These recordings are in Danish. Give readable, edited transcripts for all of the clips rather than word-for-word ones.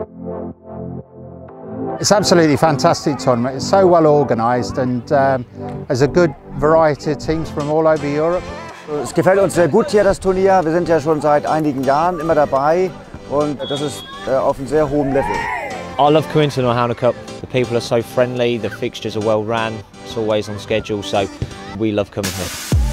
It's absolutely fantastic tournament. It's so well organised and there's a good variety of teams from all over Europe. Es gefällt uns sehr gut hier, das Turnier. Wir sind ja schon seit einigen Jahren immer dabei und das ist auf einem sehr hohen Level. I love coming to the Norrhona Cup. The people are so friendly, the fixtures are well run, it's always on schedule, so we love coming here.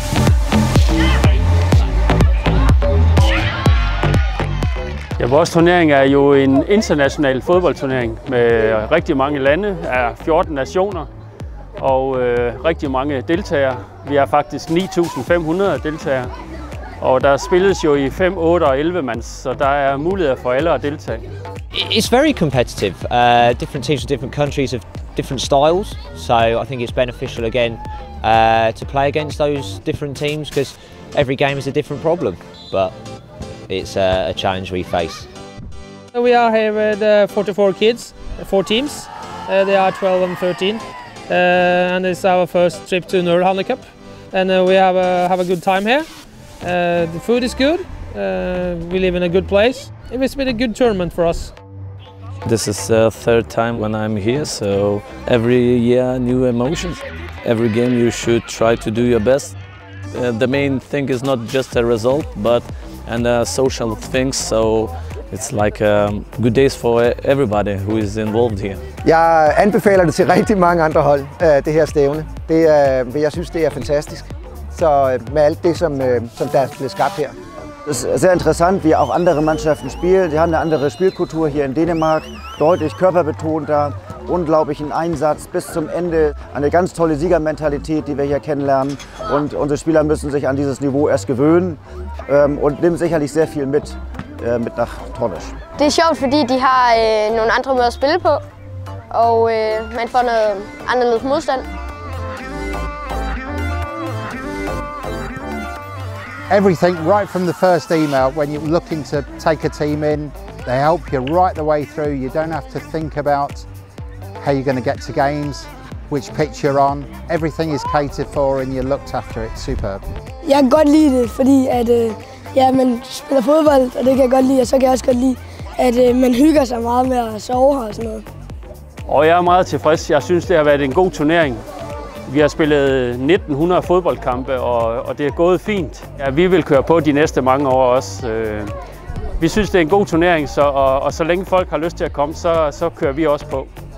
Ja, vores turnering er jo en international fodboldturnering med rigtig mange lande, af 14 nationer og rigtig mange deltagere. Vi har faktisk 9.500 deltagere, og der spilles jo i 5, 8 og 11 mands, så der er muligheder for alle at deltage. It's very competitive. Different teams from different countries have different styles, so I think it's beneficial again to play against those different teams because every game is a different problem, but it's a challenge we face. We are here with 44 kids, 4 teams. They are 12 and 13, and it's our first trip to Norrhona Cup. And we have a good time here. The food is good. We live in a good place. It's been a good tournament for us. This is the third time when I'm here, so every year new emotions. Every game you should try to do your best. The main thing is not just a result, but social things. So it's like good days for everybody who is involved here. Jeg anbefaler det til rigtig mange andre hold, det her stævne. Jeg synes, det er fantastisk. Så med alt det, som der er blevet skabt her. Es ist sehr interessant, wie auch andere Mannschaften spielen. Sie haben eine andere Spielkultur hier in Dänemark, deutlich körperbetonter, unglaublichen Einsatz bis zum Ende. Eine ganz tolle Siegermentalität, die wir hier kennenlernen. Und unsere Spieler müssen sich an dieses Niveau erst gewöhnen und nehmen sicherlich sehr viel mit nach Tornisch. Det er sjovt, fordi de har nogle andre måder at spille på, og man får noget anderledes modstand. Everything right from the first email when you're looking to take a team in, they help you right the way through. You don't have to think about how you're going to get to games, which pitch you're on. Everything is catered for and you're looked after. It's superb. Jeg kan godt lide det, fordi man spiller fodbold, og det kan jeg godt lide, og så kan jeg også godt lide, at man hygger sig meget med at sove her og sådan noget. Og jeg er meget tilfreds. Jeg synes, det har været en god turnering. Vi har spillet 1900 fodboldkampe, og det er gået fint. Ja, vi vil køre på de næste mange år også. Vi synes, det er en god turnering, og så længe folk har lyst til at komme, så kører vi også på.